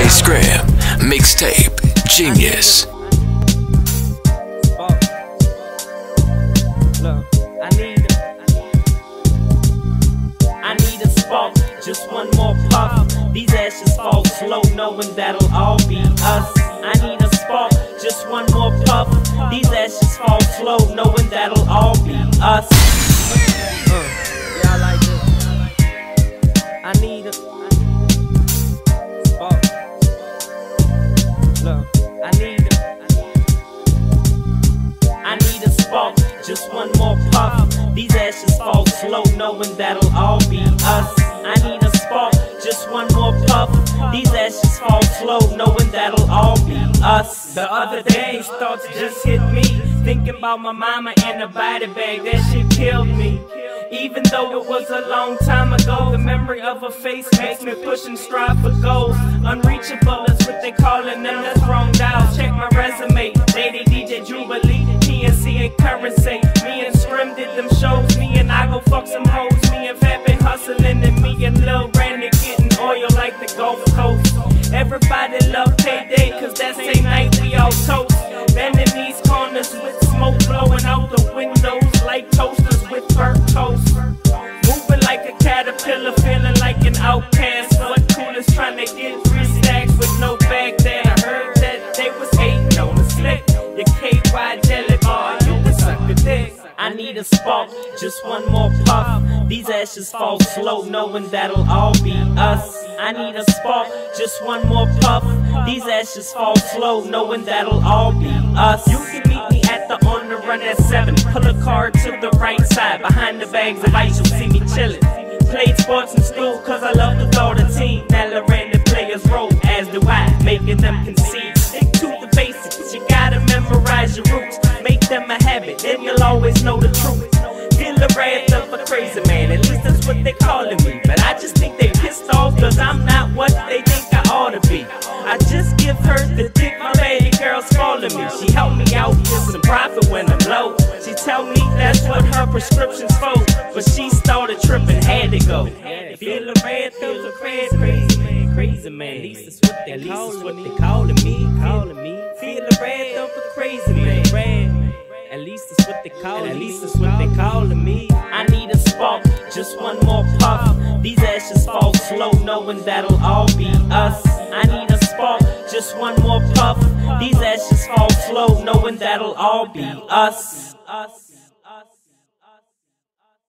DJ Scrim, mixtape, genius. Look, I need a spark, just one more puff. These ashes fall slow, knowing that'll all be us. I need a spark, just one more puff. These ashes fall slow, knowing that'll all be us. Yeah, I like this. I need a spark. Look, I need a spark, just one more puff. These ashes fall slow, knowing that'll all be us. I need a spark, just one more puff. These ashes fall slow, knowing that'll all be us. The other day, thoughts just hit me, thinking about my mama and a body bag. That shit killed me. Even though it was a long time ago, the memory of her face makes me push and strive for goals. Unreachable is what they calling them, that's wrong dial. Check my resume, Lady DJ Jubilee, PNC and Currency. Me and Scrim did them shows, me and I go fuck some hoes. Me and Fat been hustling, and me and Lil Randy getting oil like the Gulf Coast. Everybody love payday, cause that same night we all toast. Bending these corners with smoke blowing out the windows like toasters with burnt toast. Moving like a caterpillar, feeling like an outcast. What coolers trying to get 3 stacks with no bag there. I heard that they was hating on the slick. Your KY jelly bar, you can suck a dick. I need a spark, just one more puff. These ashes fall slow, knowing that'll all be us. I need a spark, just one more puff. These ashes fall slow, knowing that'll all be us. You can meet me at the On the Run at 7. Pull a car to the right side. Behind the bags of ice, you'll see me chillin'. Played sports in school, cause I love the thought of team. Now Lorraine the players roll, as do I, making them concede. Stick to the basics, you gotta memorize your roots. Make them a habit, then you'll always know the truth. Feel the wrath of a crazy man, at least that's what they calling me. But I just think they pissed off, cause I'm not what they think I ought to be. I just give her the dick, my lady girl's calling me. She help me out with some profit when I'm low. She tell me that's what her prescription's for, but she started tripping, had to go. Feel the wrath of a crazy man, crazy man. At least that's what they calling me. Feel the wrath of a crazy man. At least it's what they calling me. I need a spark, just one more puff. These ashes fall slow, knowing that'll all be us. I need a spark, just one more puff. These ashes fall slow, knowing that'll all be us.